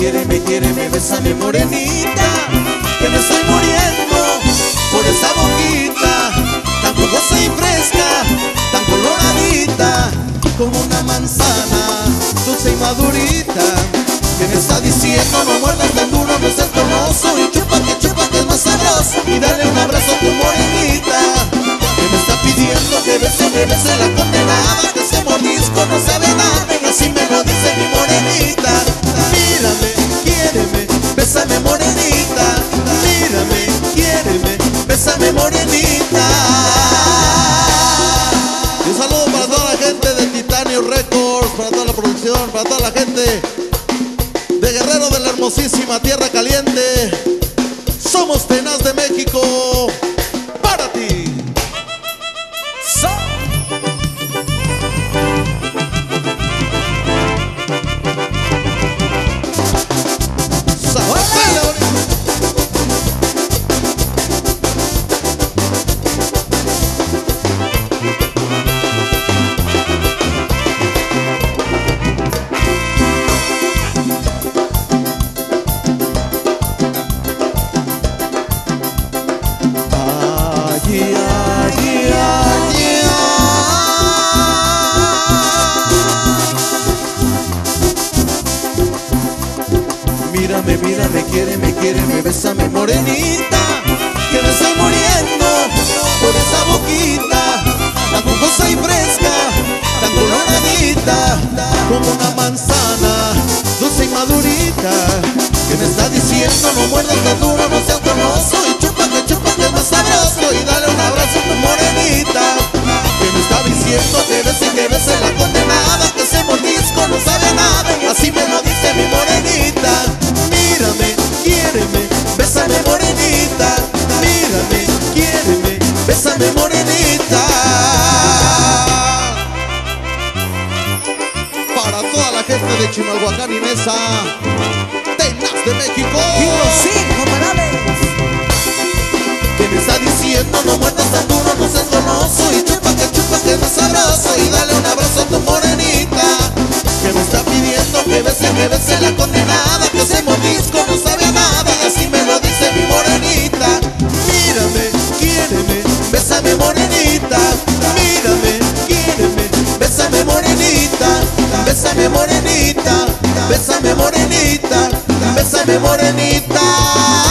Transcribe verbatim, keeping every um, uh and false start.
quiéreme, quiéreme, bésame morenita, que me estoy muriendo por esa boquita tan jugosa y fresca, tan coloradita, como una manzana, dulce y madurita, que me está diciendo no muerdas tan duro, no seas tornoso, y chupa que chupa que es más sabroso, y dale un abrazo a tu morenita, que me está pidiendo que bese, que bese la condenada, que ese mordisco no sabe nada, y así me lo dice mi morenita. Mírame, quiéreme, bésame morenita, mírame, quiéreme, bésame morenita. Y un saludo para toda la gente de Titanio Records, para toda la producción, para toda la gente de Guerrero de la hermosísima Tierra Caliente. Somos Tenaz de México, para ti. So Mírame, mírame, quiéreme, quiéreme, bésame morenita, que me estoy muriendo por esa boquita tan jugosa y fresca, tan coloradita, como una manzana, dulce y madurita, que me está diciendo no muerdas tan duro, no seas tornoso, y chupa que chupa que es más sabroso, y dale un abrazo a tu morenita, que me está diciendo que bese, que bese la condenada, que ese mordisco no sabe a nada, y así me lo dice mi morenita. Mírame, quiéreme, bésame morenita, mírame, quiéreme, bésame morenita. Para toda la gente de Chimalhuacán y Mesa, Tenaz de México, y los incomparables, que me está diciendo no muerdas tan duro, no seas goloso, y chupa que chupa que es más sabroso, y dale un abrazo a tu morenita, que me está pidiendo que bese, que bese la condenada, que ese mordisco no sabe a nada, y así me lo dice mi morenita. Mírame, quiéreme, bésame morenita, mírame, quiéreme, bésame morenita, bésame morenita, bésame morenita, bésame morenita.